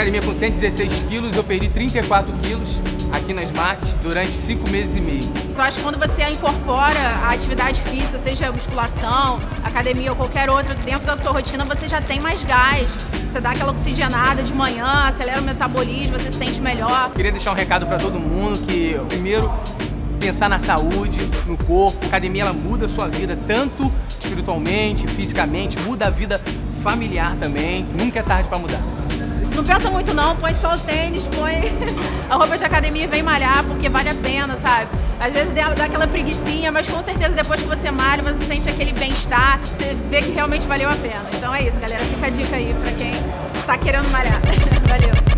academia com 116 quilos, eu perdi 34 quilos aqui na Smart durante 5 meses e meio. Eu acho que quando você incorpora a atividade física, seja musculação, academia ou qualquer outra, dentro da sua rotina, você já tem mais gás. Você dá aquela oxigenada de manhã, acelera o metabolismo, você se sente melhor. Queria deixar um recado para todo mundo que, primeiro, pensar na saúde, no corpo. A academia, ela muda a sua vida, tanto espiritualmente, fisicamente, muda a vida familiar também. Nunca é tarde para mudar. Não pensa muito não, põe só o tênis, põe a roupa de academia e vem malhar, porque vale a pena, sabe? Às vezes dá aquela preguicinha, mas com certeza depois que você malha, você sente aquele bem-estar, você vê que realmente valeu a pena. Então é isso, galera, fica a dica aí pra quem tá querendo malhar. Valeu!